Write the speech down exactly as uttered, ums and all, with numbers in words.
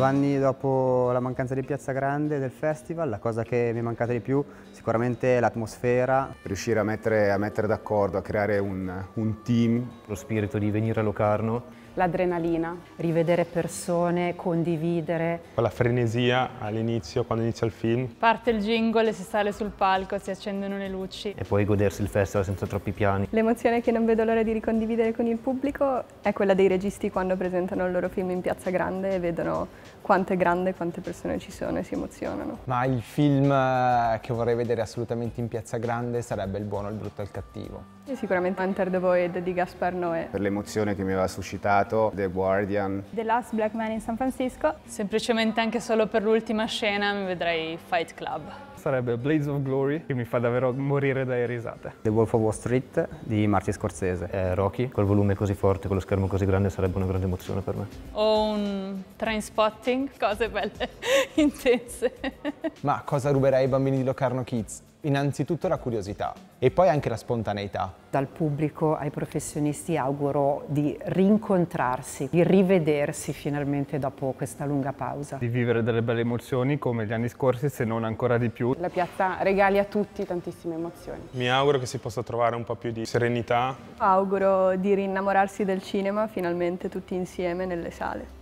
Due anni dopo la mancanza di Piazza Grande del festival, la cosa che mi è mancata di più sicuramente è l'atmosfera. Riuscire a mettere, a mettere d'accordo, a creare un, un team. Lo spirito di venire a Locarno. L'adrenalina. Rivedere persone, condividere. La frenesia all'inizio, quando inizia il film. Parte il jingle e si sale sul palco, si accendono le luci. E poi godersi il festival senza troppi piani. L'emozione che non vedo l'ora di ricondividere con il pubblico è quella dei registi quando presentano il loro film in Piazza Grande e vedono quanto è grande, quante persone ci sono e si emozionano. Ma il film che vorrei vedere assolutamente in Piazza Grande sarebbe Il buono, il brutto e il cattivo. E sicuramente Enter the Void di Gaspar Noé. Per l'emozione che mi aveva suscitato, The Guardian. The Last Black Man in San Francisco. Semplicemente anche solo per l'ultima scena mi vedrei Fight Club. Sarebbe Blades of Glory, che mi fa davvero morire dalle risate. The Wolf of Wall Street di Martin Scorsese. Eh, Rocky, col volume così forte, con lo schermo così grande, sarebbe una grande emozione per me. O un Trainspotting, cose belle, intense. Ma cosa ruberei ai bambini di Locarno Kids? Innanzitutto la curiosità e poi anche la spontaneità. Dal pubblico ai professionisti auguro di rincontrarsi, di rivedersi finalmente dopo questa lunga pausa. Di vivere delle belle emozioni come gli anni scorsi, se non ancora di più. La piazza regali a tutti tantissime emozioni. Mi auguro che si possa trovare un po' più di serenità. Auguro di rinnamorarsi del cinema finalmente tutti insieme nelle sale.